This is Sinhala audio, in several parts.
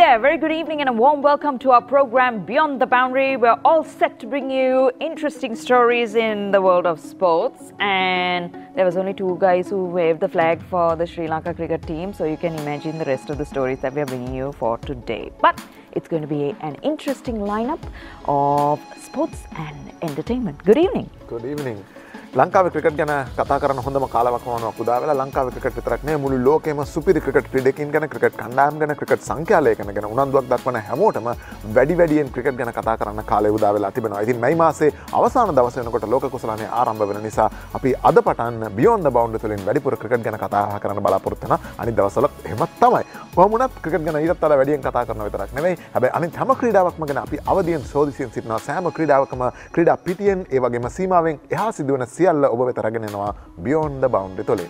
there, very good evening and a warm welcome to our program Beyond the Boundary. We're all set to bring you interesting stories in the world of sports, and there was only two guys who waved the flag for the Sri Lanka cricket team, so you can imagine the rest of the stories that we are bringing you for today. But it's going to be an interesting lineup of sports and entertainment. Good evening. Good evening. ලංකාවේ ක්‍රිකට් ගැන කතා කරන හොඳම කාලවකවානුවක් උදා වෙලා ලංකාවේ ක්‍රිකට් විතරක් නෙවෙයි මුළු ලෝකෙම සුපිරි ක්‍රිකට් ක්‍රීඩකයන් ගැන ක්‍රිකට් කණ්ඩායම් ගැන ක්‍රිකට් සංඛ්‍යාලයකන ගැන උනන්දුවක් දක්වන හැමෝටම වැඩියෙන් ක්‍රිකට් ගැන කතා කරන්න කාලය උදා වෙලා තිබෙනවා. ඉතින් මේ මාසේ අවසාන දවසේ වෙනකොට ලෝක කුසලානේ ආරම්භ වෙන නිසා අපි අද පටන් Beyond the Boundary තුලින් වැඩිපුර ක්‍රිකට් ගැන කතා කරන්න බලාපොරොත්තු වෙනවා. අනිත් දවස්වල එහෙමත් තමයි. කොහොම වුණත් ක්‍රිකට් ගැන ඊටත් වඩා වැඩියෙන් කතා කරන විතරක් නෙවෙයි. හැබැයි අනිත් හැම ක්‍රීඩාවක්ම ගැන අපි අවදියෙන් සෝදිසියෙන් සිටිනවා. සෑම ක්‍රීඩාවකම ක්‍රීඩා පිටියෙන් ඒ වගේම සීමාවෙන් එහා සිදුවන සියල්ල ඔබ වෙත Beyond the Boundary තුලින්.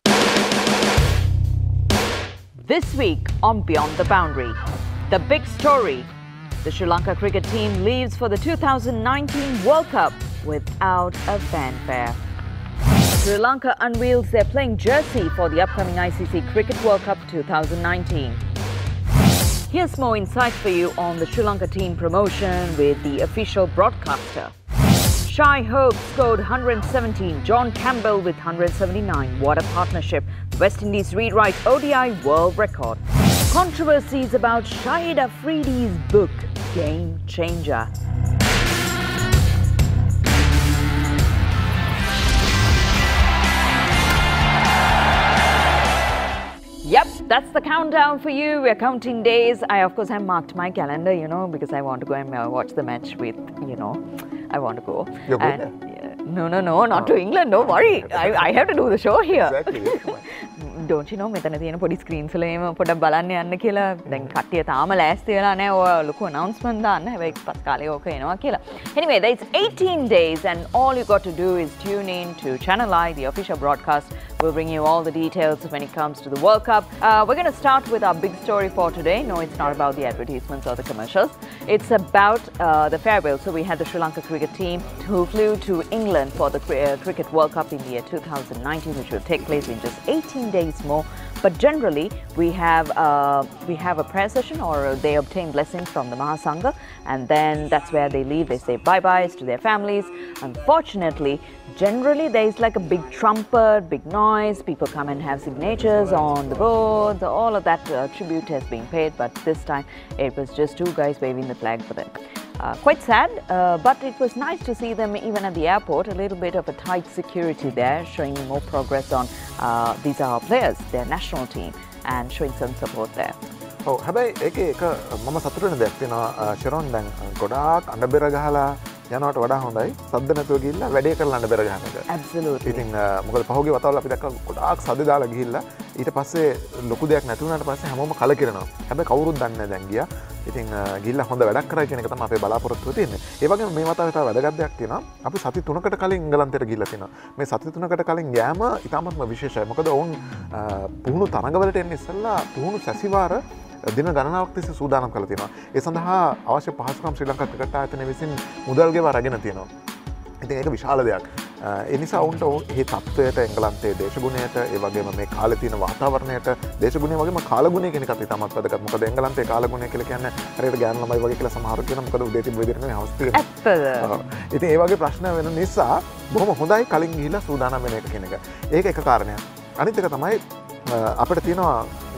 This week on Beyond the Boundary, the big story: the Sri Lanka cricket team leaves for the 2019 World Cup without a fanfare. Sri Lanka unveils their playing jersey for the upcoming ICC Cricket World Cup 2019. Here's more insights for you on the Sri Lanka team promotion with the official broadcaster. Shai Hope scored 117, John Campbell with 179. What a partnership. West Indies rewrite ODI world record. Controversies about Shahid Afridi's book, Game Changer. Yep, that's the countdown for you. We're counting days. I, of course, have marked my calendar, because I want to go and watch the match with, I want to go. You're good? No, not to England. Don't worry. I have to do the show here. Exactly. Don't you know, මෙතන තියෙන පොඩි ස්ක්‍රීන්ස් වල එහෙම පොඩක් බලන්න යන්න කියලා. දැන් කට්ටිය තාම ලෑස්ති වෙලා නැහැ. ඔය ලොකු announcement දාන්න. හැබැයි පස් කාලේ ඕක එනවා කියලා. Anyway, there's 18 days and all you got to do is tune in to Channel I, the official broadcast. We'll bring you all the details when it comes to the World Cup. We're going to start with our big story for today. No, it's not about the advertisements or the commercials. It's about the farewell. So we had the Sri Lanka cricket team who flew to England for the Cricket World Cup in the year 2019, which will take place in just 18 days more. But generally, we have a prayer session, or they obtain blessings from the Mahasangha, and then that's where they leave. They say bye-byes to their families. Unfortunately, generally there is like a big trumpet, big noise. People come and have signatures on the boards. All of that tribute has been paid, but this time it was just two guys waving the flag for them. Quite sad, but it was nice to see them even at the airport. A little bit of a tight security there, showing more progress on these are our players, their national team, and showing some support there. ඔව් හැබැයි ඒකේ එක මම සතුටු වෙන දෙයක් තියෙනවා ශරොන් දැන් ගොඩාක් අඬබෙර ගහලා යනවට වඩා හොඳයි සද්ද නැතුව ගිහිල්ලා වැඩේ කරලා අඬබෙර ගහන එක. Absolutely. ඉතින් මොකද පහුගිය වතාවල අපි දැක්කා ගොඩාක් සද්ද දාලා ගිහිල්ලා ඊට පස්සේ ලොකු දෙයක් නැති වුණාට පස්සේ හැමෝම කලකිරෙනවා. හැබැයි කවුරුත් දන්නේ නැහැ දැන් ගියා. ඉතින් ගිහිල්ලා හොඳ වැඩක් කරා කියන එක තමයි අපේ බලාපොරොත්තුව තියෙන්නේ. ඒ වගේම මේ වතාවේ තව වැදගත් දෙයක් තියෙනවා. අපි සති 3කට කලින් එංගලන්තයට ගිහිල්ලා තිනවා. මේ සති 3කට කලින් යෑම ඉතාමත්ම විශේෂයි. මොකද ඔවුන් පුහුණු තරඟවලට එන්න ඉස්සෙල්ලා පුහුණු සැසිවාර දින ගණනාවක් තිස්සේ සූදානම් කරලා තියෙනවා. ඒ සඳහා අවශ්‍ය පහසුකම් ශ්‍රී ලංකා ක්‍රිකට් ආයතනය විසින් මුදල් ගෙවා රැගෙන තියෙනවා. ඉතින් ඒක විශාල දෙයක්. ඒ නිසා උන්ට මේ තත්ත්වයට එංගලන්තයේ දේශගුණයට ඒ වගේම මේ කාලේ තියෙන වාතාවරණයට දේශගුණය වගේම කාලගුණය කියන එකත් ඉතාමත් වැදගත්. මොකද එංගලන්තයේ කාලගුණය කියලා කියන්නේ හරියට ගෑනු ළමයි වගේ කියලා සමහරව කියනවා. මොකද උදේ තිබ්බ විදිහට නෙවෙයි හවස් තියෙන්නේ. ඇත්තද? ඉතින් ඒ වගේ ප්‍රශ්න වෙන නිසා බොහොම හොඳයි කලින් ගිහිල්ලා සූදානම් වෙන එක කියන එක. ඒක එක කාරණයක්. අනිත් එක තමයි අපිට තියෙනවා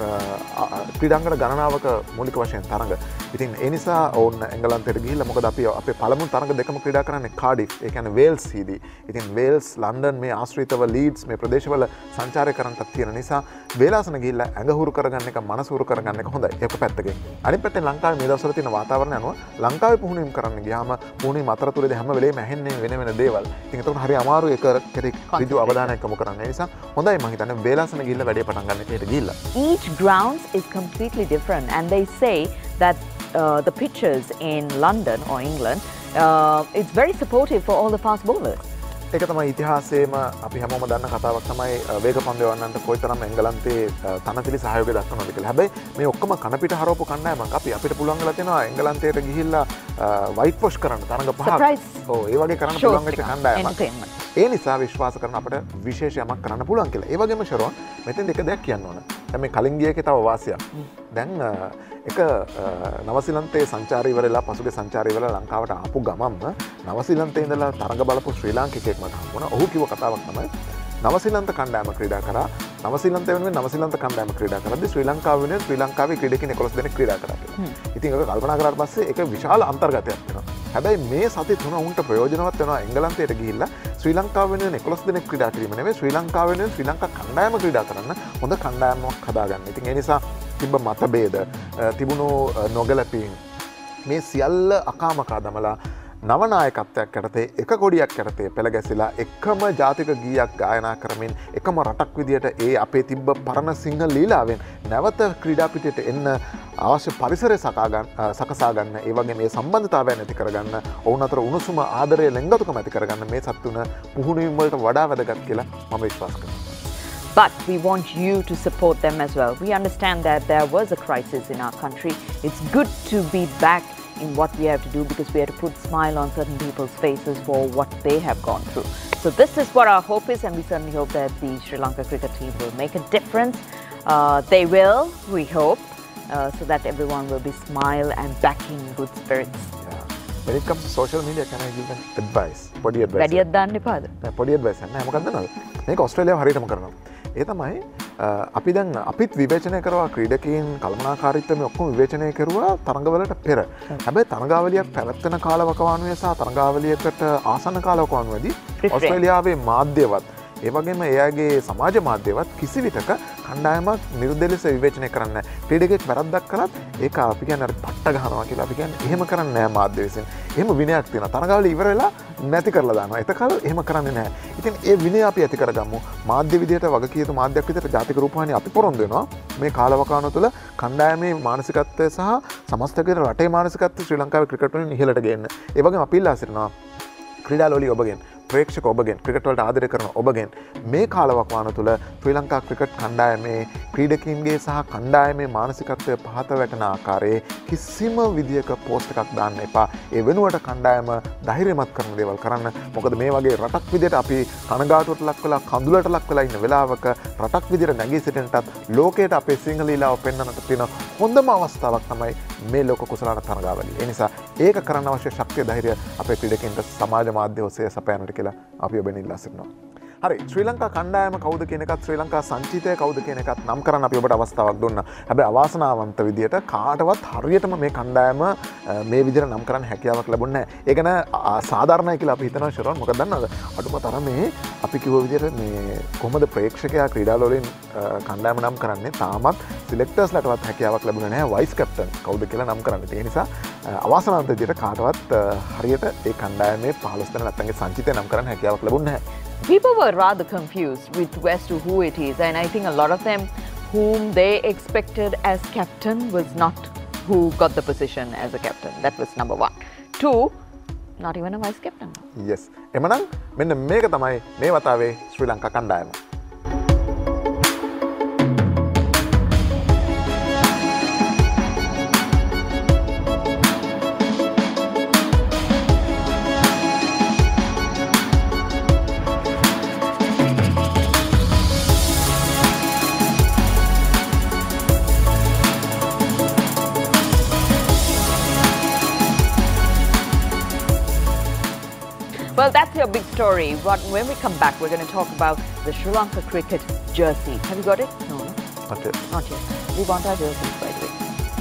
ක්‍රීඩාංගන ගණනාවක මූලික වශයෙන් තරඟ. ඉතින් ඒ නිසා ඕන්න එංගලන්තයට ගිහිල්ලා මොකද අපි අපේ පළමු තරඟ දෙකම ක්‍රීඩා කරන්නේ කාඩිෆ්. ඒ කියන්නේ වේල්ස් හිදී. ඉතින් වේල්ස්, ලන්ඩන් මේ ආශ්‍රිතව ලීඩ්ස් මේ ප්‍රදේශවල සංචාරය කරන්නත් තියෙන නිසා වේලාසන ගිහිල්ලා ඇඟ හුරු කරගන්න එක, මනස හුරු කරගන්න එක හොඳයි. ඒක පැත්තකින්. අනිත් පැත්තෙන් ලංකාවේ මේ දවස්වල තියෙන වාතාවරණය අනුව ලංකාවේ පුහුණුවීම් කරන්න ගියාම පුහුණුවීම් අතරතුරේදී හැම වෙලේම ඇහෙන්නේ වෙන දේවල්. ඉතින් ඒක හරි අමාරුයි ඒක කෙරෙහි ඍජු අවධානයක් යොමු කරන්න. ඒ නිසා හොඳයි මම හිතන්නේ වේලාසන ගිහිල්ලා වැඩේ පටන් ගන්න එකට ගිහිල්ලා. Each grounds is completely different, and they say that the pitches in London or England, it's very supportive for all the fast bowlers. ඒක තමයි ඉතිහාසයේම අපි හැමෝම දන්න කතාවක් තමයි වේග පන්දු යවන්නන්ට කොයිතරම් එංගලන්තයේ තනතිලි සහයෝගය දක්වනවද කියලා. හැබැයි මේ ඔක්කොම කනපිට හරවපු කණ්ඩායමක් අපිට පුළුවන් වෙලා තියෙනවා එංගලන්තයට ගිහිල්ලා වයිට් වොෂ් කරන්න තරඟ පහක්. ඔව් ඒ වගේ කරන්න පුළුවන් වෙච්ච කණ්ඩායමක්. ඒ නිසා විශ්වාස කරන අපට විශේෂයක් කරන්න පුළුවන් කියලා. ඒ වගේම ශරෝන් මෙතෙන් දෙක දෙයක් කියන්න ඕන. දැන් මේ කලින් ගිය එකේ තව වාසියක්. දැන් එක නවසිලන්තයේ සංචාරීවරලා පසුගේ සංචාරීවරලා ලංකාවට ආපු ගමන්ම නවසිලන්තයේ ඉඳලා තරඟ බලපු ශ්‍රී ලාංකිකයෙක් මට හම්බුණා. ඔහු කිව්ව කතාවක් තමයි නවසිලන්ත කණ්ඩායම ක්‍රීඩා කරා. නවසිලන්ත වෙනුවෙන් නවසිලන්ත කණ්ඩායම ක්‍රීඩා කරද්දී ශ්‍රී ලංකාව වෙනුවෙන් ශ්‍රී ලංකාවේ ක්‍රීඩකින් 11 දෙනෙක් ක්‍රීඩා කරා කියලා. ඉතින් ඒක කල්පනා කරාට පස්සේ ඒක විශාල අන්තර්ගතයක් වෙනවා. හැබැයි මේ සති තුන උන්ට ප්‍රයෝජනවත් වෙනවා එංගලන්තයට ගිහිල්ලා ශ්‍රී ලංකාව වෙනුවෙන් 11 දෙනෙක් ක්‍රීඩා කිරීම නෙවෙයි ශ්‍රී ලංකාව වෙනුවෙන් ශ්‍රී ලංකා කණ්ඩායම ක්‍රීඩා කරන්න හොඳ කණ්ඩායමක් හදාගන්න. ඉතින් ඒ නිසා තිබ්බ මතභේද තිබුණු නොගැලපීම් මේ සියල්ල අකාමකා දමලා නවනායකත්වයක් යටතේ එක කොඩියක් යටතේ පෙළ ගැසිලා එකම ජාතික ගීයක් ගායනා කරමින් එකම රටක් විදියට ඒ අපේ තිබ්බ පරණ සිංහල ලීලාවෙන් නැවත ක්‍රීඩා පිටියට එන්න අවශ්‍ය පරිසරය සකසා ගන්න, ඒ වගේ මේ සම්බන්ධතාවයන් ඇති කරගන්න, ඔවුන් අතර උණුසුම ආදරය ලෙන්ගතුකම ඇති කරගන්න මේ සත්තුන පුහුණුවීම් වලට වඩා වැදගත් කියලා මම විශ්වාස කරනවා. But we want you to support them as well. We understand that there was a crisis in our country. It's good to be back in what we have to do because we have to put smile on certain people's faces for what they have gone through. So this is what our hope is, and we certainly hope that the Sri Lanka cricket team will make a difference. They will, we hope, so that everyone will be smile and back in good spirits. Yeah. When it comes to social media, can I give an advice? Podi advice. වැඩියක් දාන්න එපාද? පොඩි advice නෑ මොකක්ද නේද? මේක ඕස්ට්‍රේලියාව හරියටම කරනවා. ඒ තමයි අපි දැන් අපිත් විවේචනය කරවා ක්‍රීඩකයන් කළමනාකාරීත්වය මේ ඔක්කොම විවේචනය කරුවා තරඟවලට පෙර. හැබැයි තරඟාවලියක් පැවැත්වෙන කාලවකවානුවේ සහ තරඟාවලියකට ආසන්න කාලවකවානුවේදී ඕස්ට්‍රේලියාවේ මාධ්‍යවත් ඒ වගේම එයාගේ සමාජ මාධ්‍යවත් කිසි විටක කණ්ඩායමක් නිර්දය ලෙස විවේචනය කරන්නේ නැහැ. ක්‍රීඩකයෙක් වැරද්දක් කළත් ඒක අපි කියන්නේ අර පට්ට ගහනවා කියලා අපි කියන්නේ එහෙම කරන්නේ නැහැ මාධ්‍ය විසින්. එහෙම විනයක් තියෙනවා. තරඟාවලිය ඉවර වෙලා නැති කරලා දානවා. එතකල් එහෙම කරන්නේ නැහැ. ඉතින් ඒ විනය අපි ඇති කරගමු. මාධ්‍ය විදියට වගකීතු මාධ්‍යයක් විදියට ජාතික රූපවාහිනිය අපි පොරොන්දු වෙනවා. මේ කාලවකවානුව තුළ කණ්ඩායමේ මානසිකත්වය සහ සමස්තකයේ රටේ මානසිකත්වය ශ්‍රී ලංකාවේ ක්‍රිකට් වලින් ඉහළට ගේන්න. ඒ වගේම අපි ඉල්ලා සිටිනවා ක්‍රීඩාලෝලි ඔබගෙන් ප්‍රේක්ෂක ඔබගෙන් ක්‍රිකට් වලට ආදරය කරන ඔබගෙන් මේ කාලවකවානුව තුළ ශ්‍රී ලංකා ක්‍රිකට් කණ්ඩායමේ ක්‍රීඩකින්ගේ සහ කණ්ඩායමේ මානසිකත්වය පහත වැටෙන ආකාරයේ කිසිම විදියක පෝස්ට් එකක් දාන්න එපා. ඒ වෙනුවට කණ්ඩායම ධෛර්යමත් කරන දේවල් කරන්න. මොකද මේ වගේ රටක් විදියට අපි කනගාටුවට ලක් වෙලා කඳුලට ලක් වෙලා ඉන්න වෙලාවක රටක් විදියට නැගී සිටින්නටත් ලෝකයට අපේ සිංහල ලීලාව පෙන්වන්නට තියෙන හොඳම අවස්ථාවක් තමයි මේ ලෝක කුසලාන තරඟාවලිය. ඒ නිසා ඒක කරන්න අවශ්‍ය ශක්තිය ධෛර්යය අපේ ක්‍රීඩකයන්ට සමාජ මාධ්‍ය ඔස්සේ සපයන්නට කියලා අපි ඔබෙන් ඉල්ලා සිටිනවා. හරි ශ්‍රී ලංකා කණ්ඩායම කවුද කියන එකත් ශ්‍රී ලංකා සංචිතය කවුද කියන එකත් නම් කරන්න අපි ඔබට අවස්ථාවක් දුන්නා. හැබැයි අවාසනාවන්ත විදියට කාටවත් හරියටම මේ කණ්ඩායම මේ විදිහට නම් කරන්න හැකියාවක් ලැබුණේ නැහැ. ඒක න සාධාරණයි කියලා අපි හිතනවා ශරෝන්. මොකද දන්නවද? අඩුම තරමේ අපි කිව්ව විදිහට මේ කොහොමද ප්‍රේක්ෂකයා ක්‍රීඩාවලින් කණ්ඩායම නම් කරන්නේ තාමත් සිලෙක්ටර්ස්ලටවත් හැකියාවක් ලැබුණේ නැහැ වයිස් කැප්ටන් කවුද කියලා නම් කරන්න. ඒ නිසා අවාසනාවන්ත විදියට කාටවත් හරියට ඒ කණ්ඩායමේ 15 දෙනා නැත්නම් සංචිතය නම් කරන්න හැකියාවක් ලැබුණේ නැහැ. People were rather confused as to who it is, and I think a lot of them whom they expected as captain was not who got the position as a captain. That was number 1. 2, not even a vice captain. Yes. එමනම් මෙන්න මේක තමයි මේ වතාවේ ශ්‍රී ලංකා කණ්ඩායම. Well, that's your big story. When we come back, we're going to talk about the Sri Lanka cricket jersey. Have you got it? No, no? Not yet. Not yet. We want our jerseys, by the way.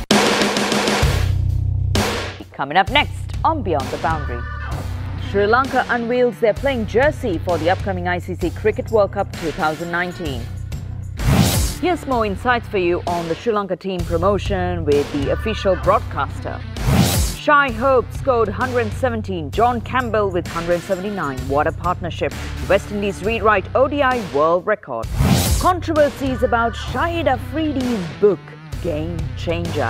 Coming up next on Beyond the Boundary. Sri Lanka unveils their playing jersey for the upcoming ICC Cricket World Cup 2019. Here's more insights for you on the Sri Lanka team promotion with the official broadcaster. Shai Hope scored 117, John Campbell with 179. What a partnership. West Indies rewrite ODI world record. Controversies about Shahid Afridi's book, Game Changer.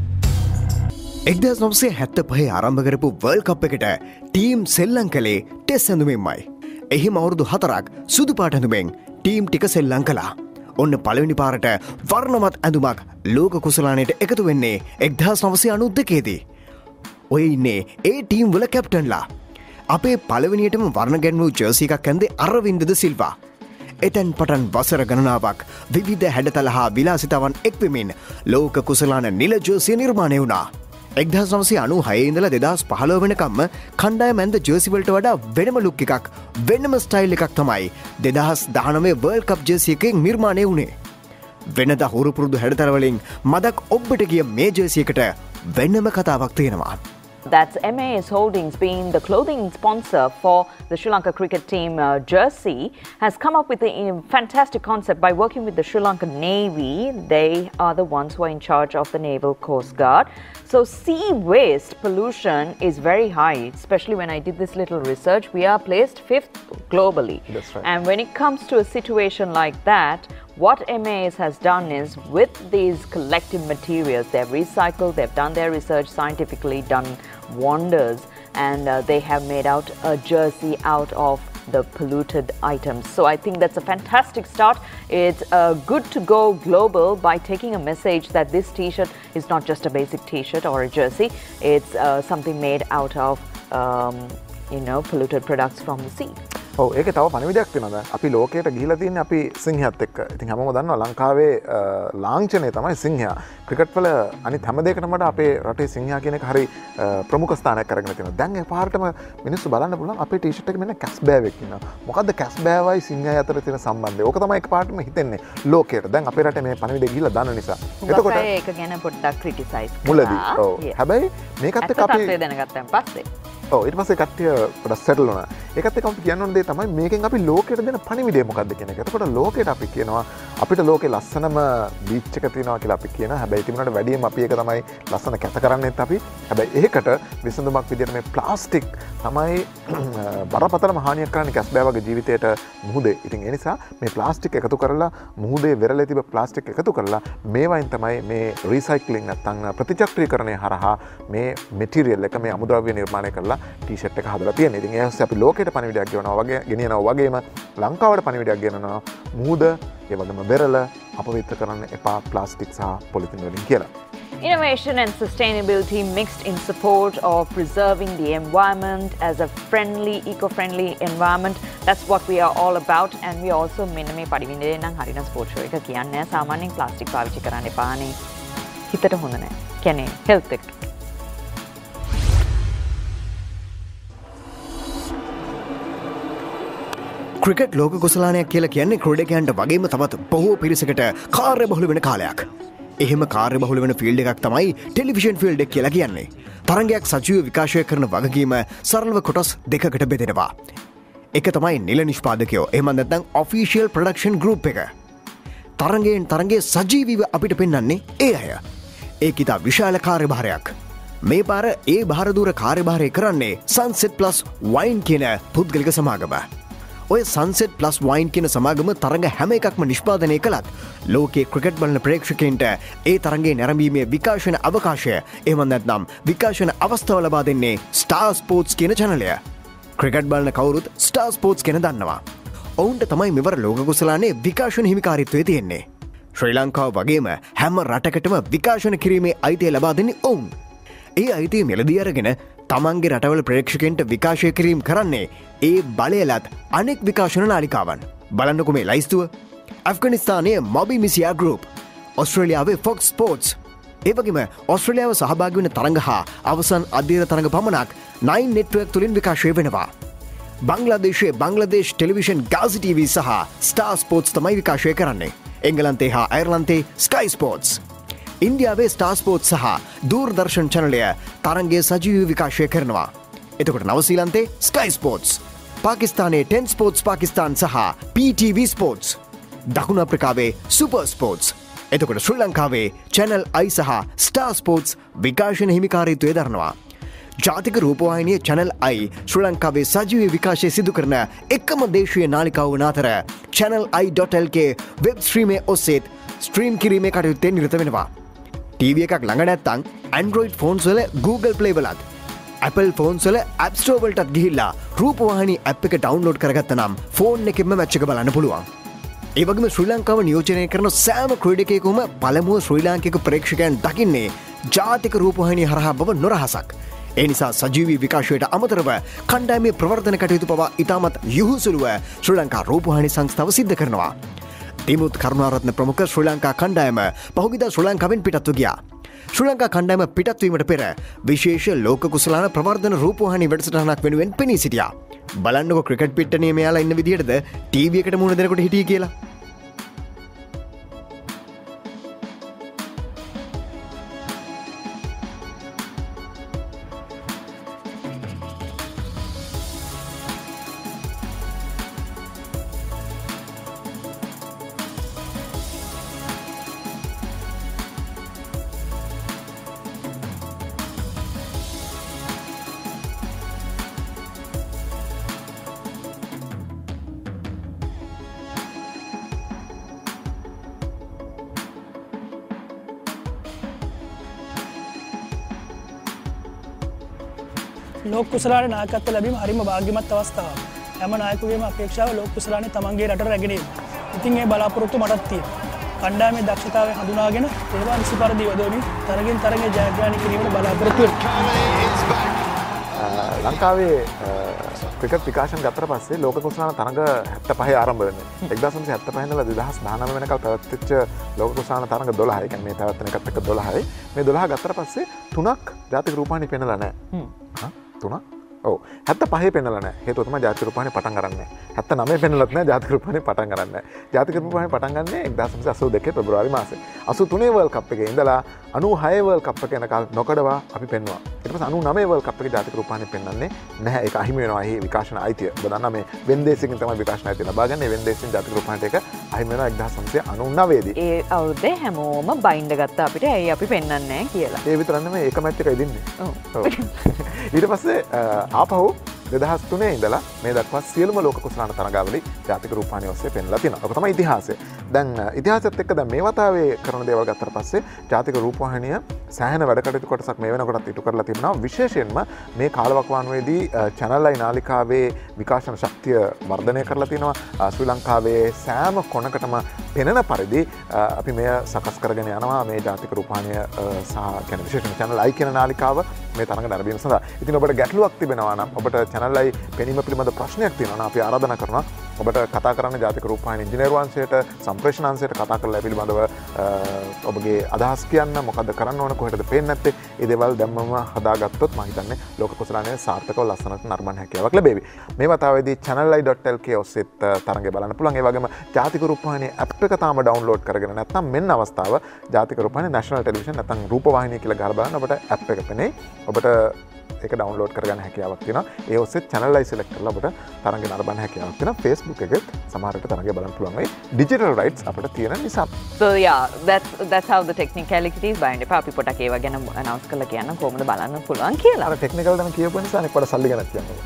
1975 ආරම්භ කරපු වර්ල්ඩ් කප් එකට ටීම් සෙල්ලම් කළේ ටෙස්ට් ඇඳුමෙන්මයි. එහිම අවුරුදු 4ක් සුදු පාට ඇඳුමෙන් ටීම් ටික සෙල්ලම් කළා. ඔන්න පළවෙනි පාරට වර්ණමත් ඇඳුමක් ලෝක කුසලානයට එකතු වෙන්නේ 1992 දී. ඔය ඉන්නේ ඒ ටීම් වල කැප්ටන්ලා. අපේ පළවෙනියටම වර්ණ ගැන්වූ ජර්සි එකක් ඇන්දේ අරවින්දද සිල්වා. එතැන් පටන් වසර ගණනාවක් විවිධ හැඩතල හා විලාසිතාවන් එක්වෙමින් ලෝක කුසලාන නිල ජර්සිය නිර්මාණය වුණා. 1996 ඉඳලා 2015 වෙනකම්ම කණ්ඩායම ඇන්ද ජර්සි වලට වඩා වෙනම ලුක් එකක් වෙනම ස්ටයිල් එකක් තමයි 2019 වර්ල්ඩ් කප් ජර්සි එකෙන් නිර්මාණය වුණේ. වෙනදා හුරු පුරුදු හැඩතල වලින් මදක් ඔබට ගිය මේ ජර්සි එකට වෙනම කතාවක් තියෙනවා. That's MAS Holdings being the clothing sponsor for the Sri Lanka cricket team jersey has come up with a fantastic concept by working with the Sri Lanka Navy. They are the ones who are in charge of the Naval Coast Guard. So sea waste pollution is very high, especially when I did this little research. We are placed 5th globally. That's right. And when it comes to a situation like that, what MAS has done is with these collective materials, they've recycled, they've done their research scientifically, done wonders, and they have made out a jersey out of the polluted items. So I think that's a fantastic start. It's good to go global by taking a message that this t-shirt is not just a basic t-shirt or a jersey. It's something made out of polluted products from the sea. ඔව් ඒකේ තව පණිවිඩයක් වෙනවා. අපි ලෝකයට ගිහිලා තියෙන්නේ අපි සිංහයත් එක්ක. ඉතින් හැමෝම දන්නවා ලංකාවේ ලාංඡනය තමයි සිංහයා. ක්‍රිකට් වල අනිත් හැම දෙයකටම වඩා අපේ රටේ සිංහයා කියන එක හරි ප්‍රමුඛ ස්ථානයක් අරගෙන තියෙනවා. දැන් ඒ පාරටම මිනිස්සු බලන්න පුළුවන් අපේ ටී-ෂර්ට් එකේ මෙන්න කැස්බෑවෙක් ඉන්නවා. මොකද්ද කැස්බෑවයි සිංහයයි අතර තියෙන සම්බන්ධය? ඕක තමයි එකපාරටම හිතෙන්නේ ලෝකයට. දැන් අපේ රටේ මේ පණිවිඩය ගිහිලා දාන නිසා. එතකොට ඒක ගැන පොඩ්ඩක් ක්‍රිටිසයිස් කරා. මුලදී. ඔව්. හැබැයි මේකත් එක්ක අපි දැනගත්තන් පස්සේ ඊට පස්සේ කට්ටිය පොඩ්ඩක් සෙටල් වුණා. ඒකත් එක්ක අපි කියන්න ඕන දේ තමයි මේකෙන් අපි ලෝකයට දෙන පණිවිඩය මොකක්ද කියන එක. එතකොට ලෝකයට අපි කියනවා අපිට ලෝකේ ලස්සනම බීච් එක තියෙනවා කියලා අපි කියනවා. හැබැයි තිබුණාට වැඩියෙන් අපි ඒක තමයි ලස්සන කැත කරන්නේත් අපි. හැබැයි ඒකට විසඳුමක් විදියට මේ ප්ලාස්ටික් තමයි බරපතලම හානියක් කරන්නේ කැස්බෑ වගේ ජීවිතයට මුහුදේ. ඉතින් ඒ නිසා මේ ප්ලාස්ටික් එකතු කරලා මුහුදේ වෙරළේ තිබෙ ප්ලාස්ටික් එකතු කරලා මේවයින් තමයි මේ රීසයික්ලින් නැත්නම් ප්‍රතිචක්‍රීකරණය හරහා මේ මෙටීරියල් එක මේ අමුද්‍රව්‍ය නිර්මාණය කරලා ටී-ෂර්ට් එක හදලා තියෙනවා. ඉතින් ඒ ඔස්සේ අපි ලෝකයට පණිවිඩයක් ගෙනියනවා වගේම ලංකාවට පණිවිඩයක් ගෙනනවා මුහුද ඒ වගේම වෙරළ අපවිත්‍ර කරන්න එපා ප්ලාස්ටික් සහ පොලිතින් වලින් කියලා. Innovation and sustainability mixed in support of preserving the environment as a friendly, eco-friendly environment. That's what we are all about. And we also මෙන්න මේ පරිවිඳේ නම් හරින ස්පෝර්ට් ෂෝ එක කියන්නේ සාමාන්‍යයෙන් ප්ලාස්ටික් පාවිච්චි කරන්න එපානේ. හිතට හොඳ නැහැ. කියන්නේ හෙල්ත් එක. ක්‍රිකට් ලෝක කුසලානයක් කියලා කියන්නේ ක්‍රීඩකයන්ට වගේම තවත් බොහෝ පිරිසකට කාර්යබහුල වෙන කාලයක්. එහෙම කාර්යබහුල වෙන ෆීල්ඩ් එකක් තමයි ටෙලිවිෂන් ෆීල්ඩ් එක කියලා කියන්නේ. තරගයක් සජීව විකාශය කරන වගකීම සරලව කොටස් දෙකකට බෙදෙනවා. එක තමයි නිල නිෂ්පාදකයෝ. එහෙම නැත්නම් ඔෆිෂියල් ප්‍රොඩක්ෂන් ගෲප් එක. තරගයෙන් තරගයේ සජීවීව අපිට පෙන්වන්නේ ඒ අය. ඒක ඉතා විශාල කාර්යභාරයක්. මේ පාර ඒ භාරදූර කාර්යභාරය කරන්නේ සන්සෙට් ප්ලස් වයින් කියන පුද්ගලික සමාගම. ඔය සන්සෙට් ප්ලස් වයින් කියන සමාගම තරග හැම එකක්ම නිෂ්පාදනය කළත් ලෝකයේ ක්‍රිකට් බලන ප්‍රේක්ෂකයන්ට ඒ තරගයේ නැරඹීමේ විකාශන අවකාශය එහෙම නැත්නම් විකාශන අවස්ථාව ලබා දෙන්නේ ස්ටාර් ස්පෝර්ට්ස් කියන channelය. ක්‍රිකට් බලන කවුරුත් ස්ටාර් ස්පෝර්ට්ස් ගැන දන්නවා. ඔවුන්ට තමයි මෙවර ලෝක කුසලානේ විකාශන හිමිකාරීත්වය තියෙන්නේ. ශ්‍රී ලංකාව වගේම හැම රටකටම විකාශන කිරීමේ අයිතිය ලබා දෙන්නේ ඔවුන්. ඒ අයිතිය මිලදී අරගෙන තමන්ගේ රටවල ප්‍රේක්ෂකයන්ට විකාශය කිරීම කරන්නේ ඒ බලයලත් අනෙක් විකාශන නාලිකාවන්. බලන්නකො මේ ලයිස්තුව. ඇෆ්ගනිස්තානයේ මොබි මිසියා ගෲප්, ඔස්ට්‍රේලියාවේ ෆොක්ස් ස්පෝර්ට්ස්, ඒ වගේම ඔස්ට්‍රේලියාව සහභාගී වෙන තරඟ හා අවසන් අධීර තරඟ පමණක් 9 නෙට්වර්ක් තුලින් විකාශය වෙනවා. බංග්ලාදේශයේ බංග්ලාදේශ් ටෙලිවිෂන් ගාසි TV සහ ස්ටාර් ස්පෝර්ට්ස් තමයි විකාශය කරන්නේ. එංගලන්තේ හා අයර්ලන්තේ ස්කයි ස්පෝර්ට්ස්. ඉන්දියාවේ ස්ටාර් ස්පෝර්ට්ස් සහ දූර්දර්ශන් channelය තරගයේ සජීවී විකාශය කරනවා. එතකොට නවසීලන්තේ ස්කයි ස්පෝර්ට්ස්, පාකිස්තානයේ 10 ස්පෝර්ට්ස් පාකිස්තාන් සහ PTV ස්පෝර්ට්ස්, දකුණු අප්‍රිකාවේ සුපර් ස්පෝර්ට්ස්. එතකොට ශ්‍රී ලංකාවේ channel I සහ ස්ටාර් ස්පෝර්ට්ස් විකාශන හිමිකාරීත්වය දරනවා. ජාතික රූපවාහිනිය channel I ශ්‍රී ලංකාවේ සජීවී විකාශය සිදු කරන එකම දේශීය නාලිකාව වන අතර channel.i.lk වෙබ් ස්ට්‍රීමේ ඔස්සේත් ස්ට්‍රීම් කිරීමේ කටයුත්තේ නිරත වෙනවා. TV එකක් ළඟ නැත්තම් Android phones වල Google Play වලත් Apple phones වල App Store වලටත් ගිහිල්ලා රූපවාහිනී app එක download කරගත්තා නම් phone එකෙන්ම match එක බලන්න පුළුවන්. ඒ වගේම ශ්‍රී ලංකාව නියෝජනය කරන සෑම ක්‍රීඩකයෙකුම පළමුව ශ්‍රී ලාංකික ප්‍රේක්ෂකයන් දකින්නේ ජාතික රූපවාහිනිය හරහා බව නොරහසක්. ඒ නිසා සජීවී විකාශයට අමතරව කණ්ඩායමේ ප්‍රවර්ධන කටයුතු පවා ඉතාමත් යහුසුලුව ශ්‍රී ලංකා රූපවාහිනී සංස්ථාව සිද්ධ කරනවා. දිමුත් කරුණාරත්න ප්‍රමුඛ ශ්‍රී ලංකා කණ්ඩායම පහුගියදා ශ්‍රී ලංකාවෙන් පිටත්ව ගියා. ශ්‍රී ලංකා කණ්ඩායම පිටත්වීමට පෙර විශේෂ ලෝක කුසලාන ප්‍රවර්ධන රූපවාහිනී වැඩසටහනක් වෙනුවෙන් පෙනී සිටියා. බලන්නකො ක්‍රිකට් පිට්ටනියේ මෙයාලා ඉන්න විදිහටද ටීවී එකට මුණ දෙනකොට හිටියේ කියලා. ලෝක කුසලානේ නායකත්ව ලැබීම හරිම වාග්යමත් අවස්ථාවක්. හැම නායකයෙකුගේම අපේක්ෂාව ලෝක කුසලානේ තමන්ගේ රටට රැගෙන. ඉතින් ඒ බලාපොරොත්තු මටත් තියෙනවා. කණ්ඩායමේ දක්ෂතාවය හඳුනාගෙන ඒවා නිසි පරිදි යොදවමින් තරගෙන් තරගෙ ජයග්‍රහණය කිරීමට බලාපොරොත්තු වෙනවා. ලංකාවේ ක්‍රිකට් විකාශන ගත්තට පස්සේ ලෝක කුසලාන තරඟ 75 ආරම්භ වෙන්නේ. 1975 ඉඳලා 2019 වෙනකල් පැවැත්විච්ච ලෝක කුසලාන තරඟ 12. ඒ කියන්නේ මේ පැවැත්වෙන එකත් එක්ක 12යි. මේ 12 ගත්තට පස්සේ 3ක් ජාතික රූපවාහිනී පෙන්නලා නැහැ. 3? ඔව් 75 පෙන්නලා නැහැ. හේතුව තමයි ජාතික රූපවාහිනී පටන් ගන්නෑ. 79 පෙන්නලත් නැහැ ජාතික රූපවාහිනී පටන් ගන්නෑ. ජාතික රූපවාහිනී පටන් ගන්නේ 1982 පෙබරවාරි මාසේ. 83 වර්ල්ඩ් කප් එකේ ඉඳලා 96 වර්ල්ඩ් කප් එක යනකල් නොකඩවා අපි පෙන්නුවා. ඊට පස්සේ 99 වර්ල්ඩ් කප් එකේ ජාතික රූපවාහිනී පෙන්වන්නේ නැහැ. ඒක අහිමි වෙනවා. එහි විකාශන අයිතිය. ඔබ දන්නා මේ වෙන්දේසියකින් තමයි විකාශන අයිතිය ලබා ගන්න. ඒ වෙන්දේසියෙන් ජාතික රූපවාහිනීට එක අහිමි වෙනවා 1999 දී. ඒ අවුරුද්දේ හැමෝම බයින්ඩ් ගත්තා අපිට ඇයි අපි පෙන්වන්නේ නැහැ කියලා. ඒ විතරක් නෙමෙයි එක මැච් එකයි දෙන්නේ. ඔව්. ඊට පස්සේ ආපහු 2003 ඉඳලා මේ දක්වා සියලුම ලෝක කුසලාන තරගාවලි ජාතික රූපවාහිනිය ඔස්සේ පෙන්ලා තියෙනවා. ඒක තමයි ඉතිහාසය. දැන් ඉතිහාසයත් එක්ක දැන් මේ වතාවේ කරන දේවල් ගත්තට පස්සේ ජාතික රූපවාහිනිය සෑහෙන වැඩ කටයුතු කොටසක් මේ වෙනකොටත් ඉටු කරලා තිබෙනවා. විශේෂයෙන්ම මේ කාලවකවානුවේදී channel I නාලිකාවේ විකාශන ශක්තිය වර්ධනය කරලා තියෙනවා. ශ්‍රී ලංකාවේ සෑම කොනකටම පෙනෙන පරිදි අපි මෙය සකස් කරගෙන යනවා මේ ජාතික රූපවාහිනිය සහ කියන්නේ විශේෂයෙන්ම channel I කියන නාලිකාව මේ තරඟ නැරඹීම සඳහා. ඉතින් ඔබට ගැටලුවක් තිබෙනවා නම් ඔබට channel I පෙනීම පිළිබඳ ප්‍රශ්නයක් තියෙනවා නම් අපි ආරාධනා කරනවා ඔබට කතා කරන්න ජාතික රූපවාහිනී ඉංජිනේරු අංශයට සම්ප්‍රේෂණ අංශයට කතා කරලා පිළිබඳව ඔබගේ අදහස් කියන්න මොකද්ද කරන්න ඕන කොහෙටද පේන්නේ නැත්තේ ඒ දේවල් දැම්මම හදාගත්තොත් මම හිතන්නේ ලෝක කුසලානේ සාර්ථකව ලස්සනට නරඹන්න හැකියාවක් ලැබේවි. මේ වතාවේදී channeli.lk ඔස්සේත් තරඟය බලන්න පුළුවන්. ඒ වගේම ජාතික රූපවාහිනී ඇප් එක තාම ඩවුන්ලෝඩ් කරගෙන නැත්නම් මෙන්න අවස්ථාව ජාතික රූපවාහිනී නැෂනල් ටෙලිවිෂන් නැත්නම් රූපවාහිනී කියලා ගහලා බලන්න ඔබට ඇප් එක පෙනේ. ඔබට ඒක ඩවුන්ලෝඩ් කරගන්න හැකියාවක් තියෙනවා. ඒ ඔස්සේ channel I select කරලා ඔබට තරඟ නරඹන්න හැකියාවක් තියෙනවා. Facebook එකේ සමහරට තරඟය බලන්න පුළුවන් වෙයි. Digital rights අපිට තියෙන නිසා. So yeah, that's how the technicalities behind it. අපි පොඩක් ඒවා ගැන announce කරලා කියන්න කොහොමද බලන්න පුළුවන් කියලා. අර technical දැන කියපු නිසා නේ පොඩ සල්ලි ගැනත් කියන්න.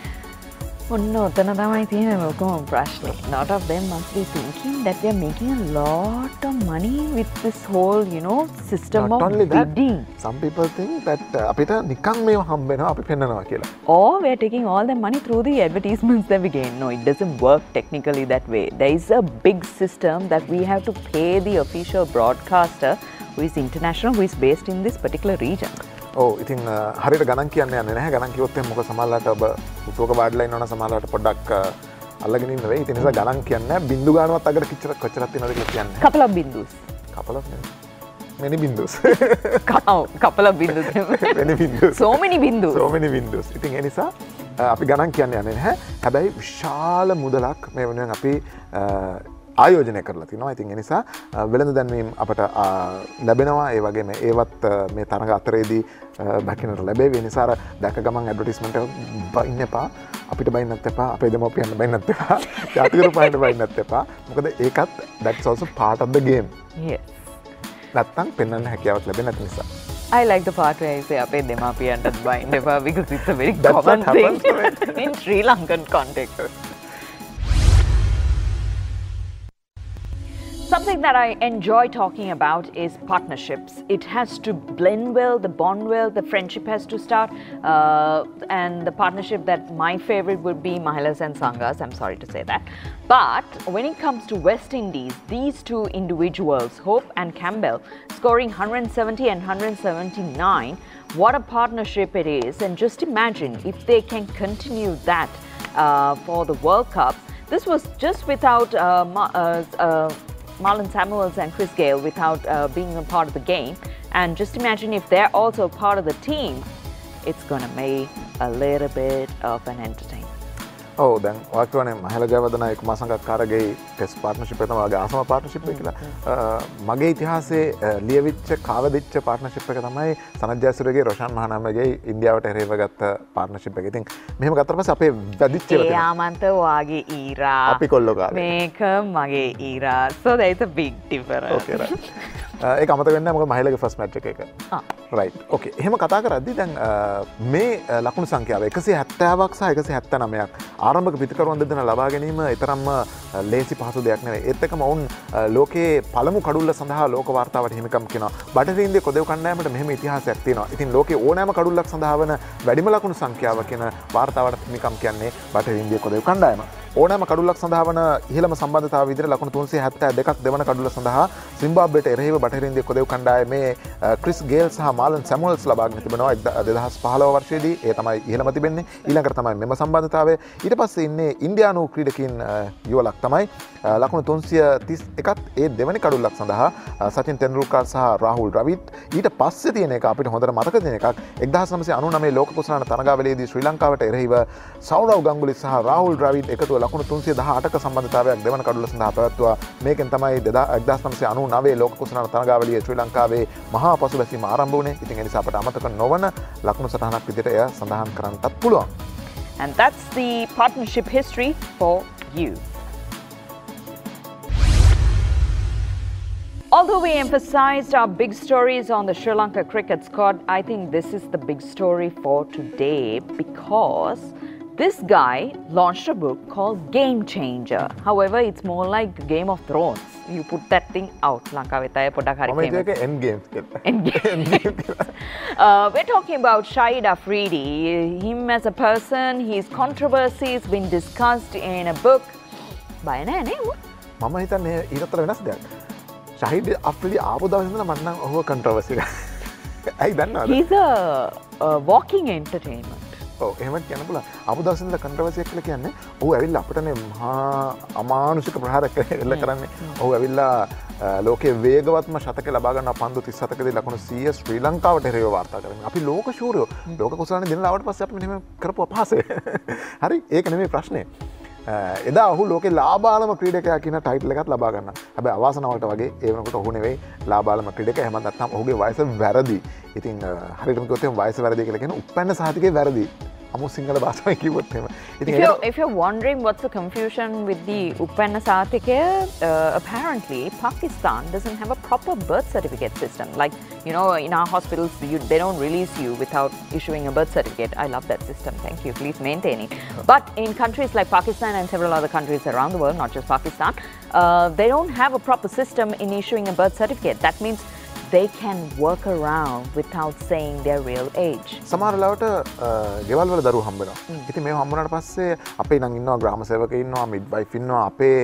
ඔන්න ඔතන තමයි තියෙන ලොකම ප්‍රශ්නේ. Lot of them must be thinking that they are making a lot of money with this whole, system Not of only that, bidding. some people think that අපිට නිකන් මේව හම්බ වෙනවා අපි පෙන්නනවා කියලා. Or we are taking all the money through the advertisements that we gain. No, it doesn't work technically that way. There is a big system that we have to pay the official broadcaster who is international, who is based in this particular region. ඔව් ඉතින් හරියට ගණන් කියන්න යන්නේ නැහැ. ගණන් කිව්වොත් එහෙනම් මොකද සමහරවිට ඔබ උතුවක වාඩිලා ඉන්නවනම් සමහරවිට පොඩ්ඩක් අල්ලගෙන ඉන්න වෙයි. ඒ නිසා ගණන් කියන්නේ නැහැ. බින්දු ගානවත් අගට කොච්චරක් තියෙනවද කියලා කියන්නේ. Couple of bindus. couple of many bindus. Couple of bindus. many bindus. So many bindus. so many bindus. ඉතින් ඒ නිසා අපි ගණන් කියන්නේ යන්නේ නැහැ. හැබැයි විශාල මුදලක් මේ වෙනුවෙන් අපි ආයෝජනය කරලා තිනවා. ඉතින් ඒ නිසා වෙළඳ දැන්වීම් අපට ලැබෙනවා. ඒ වගේම ඒවත් මේ තරඟ අතරේදී දකින්නට ලැබෙවි. ඒ නිසා අර දැක ගමන් ඇඩ්වර්ටයිස්මන්ට් එක බයින්න එපා. අපිට බයින්නත් එපා. අපේ දෙමව්පියන්ට බයින්නත් එපා. ජාතික රූපවාහිනියට බයින්නත් එපා. මොකද ඒකත් that's also part of the game. Yes. නැත්තම් පෙන්වන්න හැකියාවක් ලැබෙන්නේ නැති නිසා. I like the part where I say අපේ දෙමාපියන්ටත් බයින්න එපා because it's a very That's common what thing happens in Sri Lankan context. Something that I enjoy talking about is partnerships. It has to blend well, the bond well, the friendship has to start. And the partnership that my favorite would be Mahilas and Sanghas, I'm sorry to say that. But when it comes to West Indies, these two individuals, Hope and Campbell, scoring 170 and 179, what a partnership it is. And just imagine if they can continue that for the World Cup. This was just without Marlon Samuels and Chris Gayle without being a part of the game. And just imagine if they're also part of the team, it's going to make a little bit of an entertainment. ඔව් දැන් ඔයාට වනේ මහල ජයවර්ධන කුමාර සංගක්කාරගේ ටෙස්ට් පාර්ට්නර්ෂිප් එක තමයි ඔයාගේ ආසම පාර්ට්නර්ෂිප් එක කියලා. මගේ ඉතිහාසයේ ලියවිච්ච කාවදිච්ච පාර්ට්නර්ෂිප් එක තමයි සනත් ජයසූරියගේ රොෂාන් මහානාමගේ ඉන්දියාවට එරෙහිව ගත්ත පාර්ට්නර්ෂිප් එක. ඉතින් මෙහෙම ගත්තට පස්සේ අපේ වැදිච්ච ඒවා තියෙනවා. යාමන්ත ඔයාගේ ඊරා. අපි කොල්ලෝ කාලේ. මේක මගේ ඊරා. So there is a big difference. Okay right. ඒක අමතක වෙන්නේ නැහැ මොකද මහලගේ ෆස්ට් මැච් එක එක. රයිට්. ඕකේ. එහෙම කතා කරද්දී දැන් මේ ලකුණු සංඛ්‍යාව 170ක් සහ 179ක් ආරම්භක පිතිකරුවන් දෙදෙනා ලබා ගැනීම ඊතරම්ම ලේසි පහසු දෙයක් නෙවෙයි. ඒත් එක්කම වුන් ලෝකයේ පළමු කඩුල්ල සඳහා ලෝක වාර්තාවට හිමිකම් කියනවා. බටහිර ඉන්දිය කොදෙව් කණ්ඩායමට මෙහෙම ඉතිහාසයක් තියෙනවා. ඉතින් ලෝකයේ ඕනෑම කඩුල්ලක් සඳහා වන වැඩිම ලකුණු සංඛ්‍යාව කියන වාර්තාවට හිමිකම් කියන්නේ බටහිර ඉන්දිය කොදෙව් කණ්ඩායම. ඕනෑම කඩුල්ලක් සඳහා වන ඉහළම සම්බන්ධතාව විදිහට ලකුණු 372ක් දෙවන කඩුල්ල සඳහා සිම්බාබ්වෙට එරෙහිව බටහිර ඉන්දිය කොදෙව් කණ්ඩායමේ ක්‍රිස් ගේල් සහ මාලන් සැමුවල්ස් ලබාගෙන තිබෙනවා 2015 වර්ෂයේදී. ඒ තමයි ඉහළම තිබෙන්නේ. ඊළඟට තමයි මෙම සම්බන්ධතාවය. ඊට පස්සේ ඉන්නේ ඉන්දියානු ක්‍රීඩකින් යුවලක් තමයි ලකුණු 331ත් ඒ දෙවනි කඩුල්ලක් සඳහා සචින් තෙන්ඩුල්කර් සහ රාහුල් ද්‍රවිඩ්. ඊට පස්සේ තියෙන එක අපිට හොඳට මතක තියෙන එකක් 1999 ලෝක කුසලාන තරගාවලියේදී ශ්‍රී ලංකාවට එරෙහිව සෞරව් ගංගුලි සහ රාහුල් ද්‍රවිඩ් එකතුව ලකුණු 318ක සම්බන්ධතාවයක් දෙවන කඩුල්ල සඳහා පැවැත්වුවා. මේකෙන් තමයි 1999 ලෝක කුසලාන තරගාවලියේ ශ්‍රී ලංකාවේ මහා පසුබැසීම ආරම්භ වුණේ. ඉතින් ඒ නිසා අපට අමතක නොවන ලකුණු සටහනක් විදිහට එය සඳහන් කරන්නටත් පුළුවන්. And that's the partnership history for you. Although we emphasized our big stories on the Sri Lanka cricket squad, I think this is the big story for today because this guy launched a book called Game Changer. However, it's more like Game of Thrones. You put that thing out. Lanka Vetaya podak hari end game. We're talking about Shahid Afridi. Him as a person, his controversies been discussed in a book. Baya naha ne? මම හිතන්නේ ඊටතර වෙනස් දෙයක්. ශහීඩ් අෆ්රිඩි ආපු දවසේ ඉඳලා මට නම් ඔහුව කන්ට්‍රොවර්සි එක. ඇයි දන්නවද? He's a walking entertainment. ඔව් එහෙම කියන්න පුළුවන්. ආපු දවසේ ඉඳලා කන්ට්‍රොවර්සි එක කියලා කියන්නේ ඔහු ඇවිල්ලා අපිටනේ මහා අමානුෂික ප්‍රහාරයක් එල්ල කරන්නේ. ඔහු ඇවිල්ලා ලෝකයේ වේගවත්ම ශතක ලබා ගන්න පන්දු 37කදී ලකුණු 100 ශ්‍රී ලංකාවට එරෙහිව වාර්තා කරන්නේ. අපි ලෝක ශූරයෝ. ලෝක කුසලානේ දිනලා ආවට පස්සේ අපි මෙහෙම කරපු අපහාසය. හරි ඒක නෙමෙයි ප්‍රශ්නේ. එදා ඔහු ලෝකේ ලාබාලම ක්‍රීඩකයා කියන ටයිටල් එකත් ලබා ගන්න. හැබැයි අවාසනාවට වගේ ඒ වෙනකොට ඔහු නෙවෙයි ලාබාලම ක්‍රීඩකයා. එහෙම නැත්නම් ඔහුගේ වයස වැරදි. ඉතින් හරියටම කිව්වොත් එහෙනම් වයස වැරදි කියලා කියන උප්පන්න සහතිකේ වැරදි. අමු සිංහල භාෂාවෙන් කිව්වොත් එහෙම. ඉතින් if you're wondering what's the confusion with the Uppanna Sathike, apparently Pakistan doesn't have a proper birth certificate system. Like, you know, in our hospitals, they don't release you without issuing a birth certificate. I love that system. Thank you. Please maintain it. But in countries like Pakistan and several other countries around the world, not just Pakistan, they don't have a proper system in issuing a birth certificate. That means they can work around without saying their real age. සමහර ලාවට ගෙවල් වල දරුවෝ හම්බ වෙනවා. ඉතින් මේව හම්බ වුණාට පස්සේ අපේ නම් ඉන්නවා ග්‍රාම සේවකයෝ ඉන්නවා මිඩ්වයිෆ් ඉන්නවා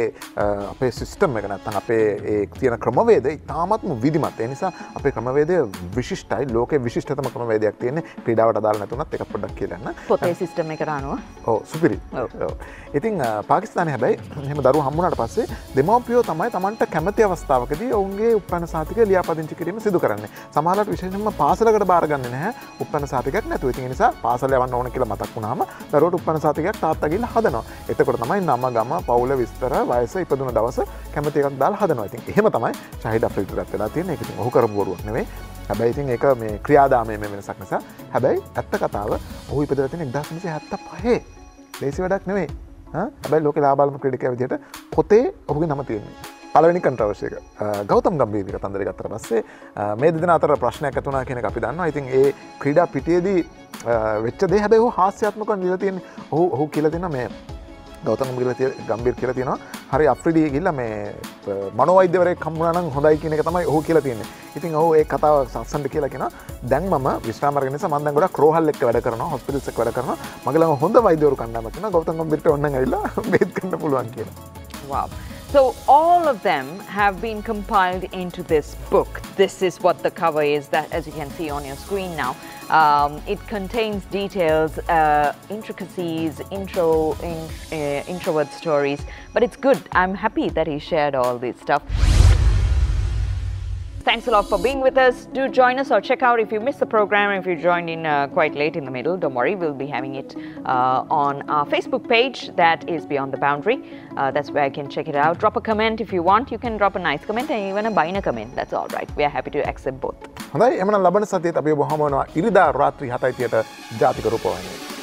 අපේ සිස්ටම් එක නැත්තම් අපේ ඒ තියෙන ක්‍රමවේද ඉතාමත්ම විධිමත්. ඒ නිසා අපේ ක්‍රමවේදය විශිෂ්ටයි. ලෝකයේ විශිෂ්ටතම ක්‍රමවේදයක් තියෙන්නේ. ක්‍රීඩාවට අදාළ නැතුණත් ඒක පොඩ්ඩක් කියලා යන්න. පොතේ සිස්ටම් එකට අනුව. ඔව් සුපිරි. ඔව්. ඉතින් පාකිස්තානයේ හැබැයි එහෙම දරුවෝ හම්බ වුණාට පස්සේ දෙමව්පියෝ තමයි Tamanට කැමති අවස්ථාවකදී ඔවුන්ගේ උප්පන්න සහතිකය ලියාපදිංචි කිරීම සිදු කරන්නේ. සමහරවිට විශේෂයෙන්ම පාසලකට බාරගන්නේ නැහැ උප්පන්න සහතිකයක් නැතුව. ඉතින් ඒ නිසා පාසල යවන්න ඕන කියලා මතක් වුණාම දරුවට උප්පන්න සහතිකයක් තාත්තා ගිහලා හදනවා. එතකොට තමයි නම ගම පවුල විස්තර වයස ඉපදුන දවස කැමති එකක් දාලා හදනවා. ඉතින් එහෙම තමයි ශහීඩ් අෆ්රිදිටත් වෙලා තියෙන්නේ. ඒක ඉතින් ඔහු කරපු බොරුවක් නෙවෙයි. හැබැයි ඉතින් ඒක මේ ක්‍රියාදාමයේ මේ වෙනසක් නිසා. හැබැයි ඇත්ත කතාව ඔහු ඉපදලා තියෙන 1975. ලේසි වැඩක් නෙවෙයි. හැබැයි ලෝකේ ලාබාලම ක්‍රීඩකයා විදිහට පොතේ ඔහුගේ නම තියෙනවා. පළවෙනි කන්ට්‍රවර්සි එක ගෞතම් ගම්බීර කතන්දරය ගත්තට පස්සේ මේ දෙදෙනා අතර ප්‍රශ්නයක් ඇති වුණා කියන එක අපි දන්නවා. ඉතින් ඒ ක්‍රීඩා පිටියේදී වෙච්ච දේ හැබැයි ඔහු හාස්‍යාත්මකව නිරලා තියෙන්නේ. ඔහු කියලා තියෙනවා මේ ගෞතම් ගම්බීර කියලා තියෙනවා හරි අප්‍රිඩිය ගිහිල්ලා මේ මනෝවෛද්‍යවරයෙක් හම්බුණා නම් හොඳයි කියන එක තමයි ඔහු කියලා තියෙන්නේ. ඉතින් ඔහු ඒ කතාව සම්සන්ඩ කියලා කියනවා. දැන් මම විශ්‍රාම අරගෙන නිසා මම දැන් ගොඩක් රෝහල් එක්ක වැඩ කරනවා, හොස්පිටල්ස් එක්ක වැඩ කරනවා. මගේ ළඟ හොඳ වෛද්‍යවරු කණ්ඩායමක් ඉන්නවා. ගෞතම ගම්බීරට ඕනනම් ඇවිල්ලා බෙහෙත් ගන්න පුළුවන් කියලා. Wow. So all of them have been compiled into this book. This is what the cover is, that as you can see on your screen now. It contains details, intricacies, introvert stories, but it's good. I'm happy that he shared all this stuff. Thanks a lot for being with us. Do join us or check out if you missed the program, if you joined in quite late in the middle. Don't worry, we'll be having it on our Facebook page. That is Beyond the Boundary. That's where you can check it out. Drop a comment if you want. You can drop a nice comment and even a minor comment. That's all right. We are happy to accept both. හොඳයි එමනම් ලබන සතියේත් අපි ඔබ හමු වෙනවා ඉරිදා රාත්‍රී 7:30ට ජාතික රූපවාහිනියේ.